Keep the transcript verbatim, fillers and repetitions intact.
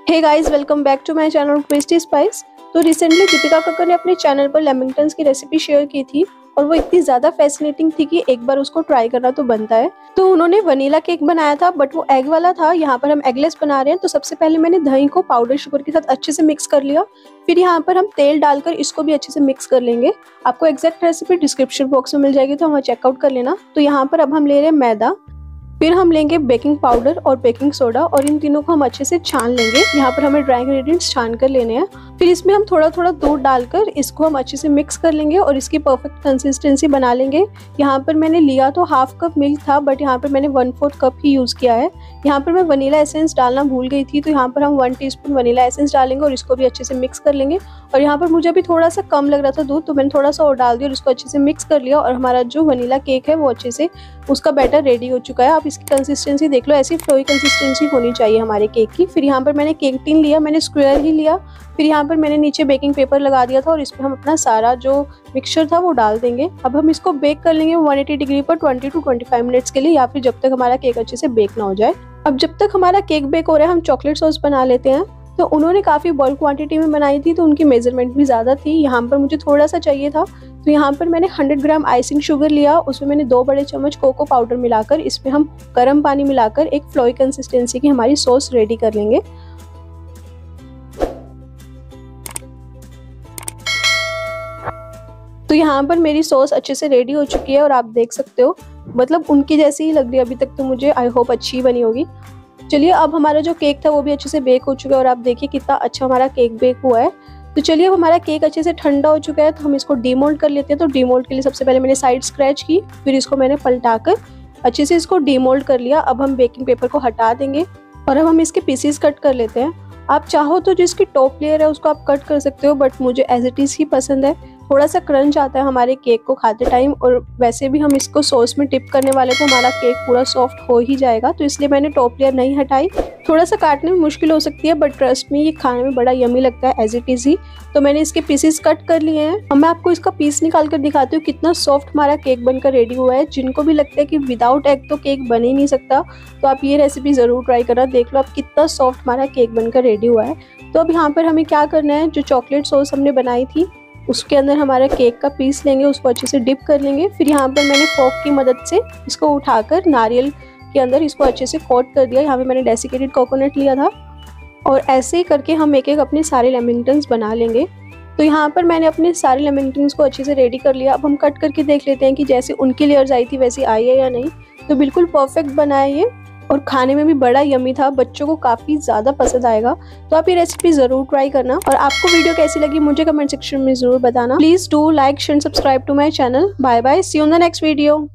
Hey guys, welcome back to my channel tasty spice. तो recently Deepika Kakkar ने अपने channel पर लेमंगटन्स की रेसिपी शेयर की थी और वो इतनी ज़्यादा फैसिनेटिंग थी कि एक बार उसको ट्राई करना तो बनता है। तो उन्होंने वनीला केक बनाया था, बट वो एग वाला था। यहाँ पर हम एगलेस बना रहे हैं। तो सबसे पहले मैंने दही को पाउडर शुगर के साथ अच्छे से मिक्स कर लिया। फिर यहाँ पर हम तेल डालकर इसको भी अच्छे से मिक्स कर लेंगे। आपको एग्जैक्ट रेसिपी डिस्क्रिप्शन बॉक्स में मिल जाएगी, तो वहाँ चेकआउट कर लेना। तो यहाँ पर अब हम ले रहे हैं मैदा, फिर हम लेंगे बेकिंग पाउडर और बेकिंग सोडा और इन तीनों को हम अच्छे से छान लेंगे। यहाँ पर हमें ड्राई इंग्रेडिएंट्स छान कर लेने हैं। फिर इसमें हम थोड़ा थोड़ा दूध डालकर इसको हम अच्छे से मिक्स कर लेंगे और इसकी परफेक्ट कंसिस्टेंसी बना लेंगे। यहाँ पर मैंने लिया तो हाफ कप मिल्क था, बट यहाँ पर मैंने वन फोर्थ कप ही यूज़ किया है। यहाँ पर मैं वनीला एसेंस डालना भूल गई थी, तो यहाँ पर हम वन टीस्पून वनीला एसेंस डालेंगे और इसको भी अच्छे से मिक्स कर लेंगे। और यहाँ पर मुझे अभी थोड़ा सा कम लग रहा था दूध, तो मैंने थोड़ा सा और डाल दिया और इसको अच्छे से मिक्स कर लिया। और हमारा जो वनीला केक है वो अच्छे से उसका बैटर रेडी हो चुका है। आप इसकी कंसिस्टेंसी देख लो, ऐसी फ्लोई कंसिस्टेंसी होनी चाहिए हमारे केक की। फिर यहाँ पर मैंने केक टिन लिया, मैंने स्क्वायर ही लिया। फिर यहाँ पर मैंने नीचे बेकिंग पेपर लगा दिया था और इस पर हम अपना सारा जो मिक्सचर था वो डाल देंगे। अब हम इसको बेक कर लेंगे वन एटी डिग्री पर twenty to twenty five minutes के लिए, या फिर जब तक हमारा केक अच्छे से बेक ना हो जाए। अब जब तक हमारा केक बेक हो रहा है, हम चॉकलेट सॉस बना लेते हैं। तो उन्होंने काफ़ी बल्क क्वांटिटी में बनाई थी, तो उनकी मेजरमेंट भी ज़्यादा थी। यहाँ पर मुझे थोड़ा सा चाहिए था, तो यहाँ पर मैंने हंड्रेड ग्राम आइसिंग शुगर लिया। उसमें मैंने दो बड़े चम्मच कोको पाउडर मिलाकर इसमें हम गर्म पानी मिलाकर एक फ्लोई कंसिस्टेंसी की हमारी सॉस रेडी कर लेंगे। तो यहाँ पर मेरी सॉस अच्छे से रेडी हो चुकी है और आप देख सकते हो, मतलब उनकी जैसी ही लग रही है अभी तक। तो मुझे आई होप अच्छी बनी होगी। चलिए, अब हमारा जो केक था वो भी अच्छे से बेक हो चुका है और आप देखिए कितना अच्छा हमारा केक बेक हुआ है। तो चलिए, अब हमारा केक अच्छे से ठंडा हो चुका है, तो हम इसको डीमोल्ड कर लेते हैं। तो डीमोल्ड के लिए सबसे पहले मैंने साइड स्क्रैच की, फिर इसको मैंने पलटाकर अच्छे से इसको डीमोल्ड कर लिया। अब हम बेकिंग पेपर को हटा देंगे और अब हम इसके पीसेस कट कर लेते हैं। आप चाहो तो जिसकी टॉप लेयर है उसको आप कट कर सकते हो, बट मुझे एज इट इज़ ही पसंद है। थोड़ा सा क्रंच आता है हमारे केक को खाते टाइम, और वैसे भी हम इसको सॉस में टिप करने वाले तो हमारा केक पूरा सॉफ्ट हो ही जाएगा, तो इसलिए मैंने टॉप लेयर नहीं हटाई। थोड़ा सा काटने में मुश्किल हो सकती है, बट ट्रस्ट में ये खाने में बड़ा यमी लगता है एज इट इज़ ही। तो मैंने इसके पीसेस कट कर लिए हैं। अब मैं आपको इसका पीस निकाल कर दिखाती हूँ कितना सॉफ्ट हमारा केक बनकर रेडी हुआ है। जिनको भी लगता है कि विदाउट एग तो केक बन ही नहीं सकता, तो आप ये रेसिपी ज़रूर ट्राई करना। देख लो आप कितना सॉफ्ट हमारा केक बनकर रेडी हुआ है। तो अब यहाँ पर हमें क्या करना है, जो चॉकलेट सॉस हमने बनाई थी उसके अंदर हमारा केक का पीस लेंगे, उसको अच्छे से डिप कर लेंगे। फिर यहाँ पर मैंने फोक की मदद से इसको उठाकर नारियल के अंदर इसको अच्छे से कोट कर दिया। यहाँ पे मैंने डेसिकेटेड कोकोनट लिया था और ऐसे ही करके हम एक एक अपने सारे लेमंगटन्स बना लेंगे। तो यहाँ पर मैंने अपने सारे लेमंगटन्स को अच्छे से रेडी कर लिया। अब हम कट करके देख लेते हैं कि जैसे उनकी लेयर्स आई थी वैसी आई है या नहीं। तो बिल्कुल परफेक्ट बना है ये और खाने में भी बड़ा यमी था, बच्चों को काफ़ी ज़्यादा पसंद आएगा। तो आप ये रेसिपी ज़रूर ट्राई करना। और आपको वीडियो कैसी लगी मुझे कमेंट सेक्शन में ज़रूर बताना। Please do like share subscribe to my channel. Bye bye, see you in the next video.